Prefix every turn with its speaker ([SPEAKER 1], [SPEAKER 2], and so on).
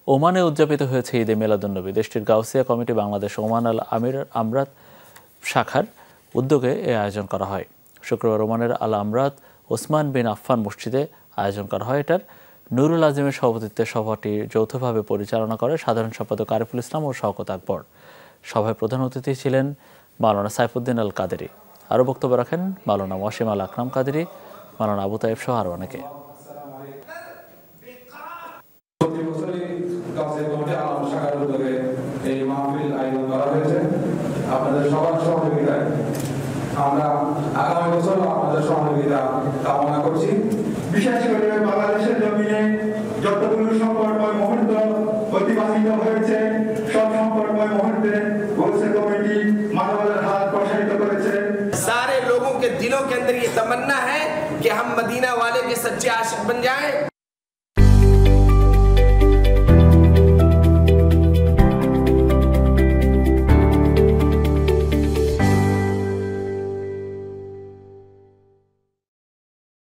[SPEAKER 1] ওমানে উদযাপিত হয়েছে ঈদে মিলাদুন্নবী। দেশটির গাউসিয়া কমিটি বাংলাদেশ ওমান আল আমির আমরাত শাখার উদ্যোগে এ আয়োজন করা হয়। শুক্রবার ওমানের আল আমরাত ওসমান বিন আফফান মসজিদে আয়োজন করা হয়। এটার নুরুল আজিমের সভাপতিত্বে সভাটি যৌথভাবে পরিচালনা করে সাধারণ সম্পাদক আরিফুল ইসলাম ও শওকত আকবর। সভায় প্রধান অতিথি ছিলেন মাওলানা সাইফুদ্দিন আল কাদেরী। আরও বক্তব্য রাখেন মাওলানা ওয়াসিম আল আকরাম কাদেরী, মাওলানা আবু তাইব সহ আরও অনেকে।
[SPEAKER 2] আপনাদের সবার সহযোগিতায় আমরা আগামী বছর আপনাদের সহযোগিতা কামনা করছি। বিশেষ করে বাংলাদেশের জমিনে যতগুলো সংকটময় মুহূর্ত অতিবাহিত হয়েছে সব সংকটময় মুহূর্তে গাউসিয়া কমিটি মানবতার হাত প্রসারিত করেছে।
[SPEAKER 3] सारे लोगों के दिलों के अंदर ये तमन्ना है कि हम मदीना वाले के सच्चे आशिक बन जाएं।